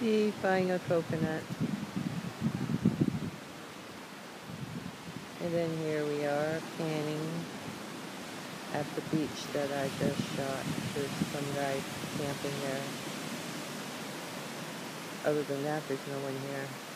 defying a coconut. And then here we are panning at the beach that I just shot. There's some guy camping there. Other than that, there's no one here.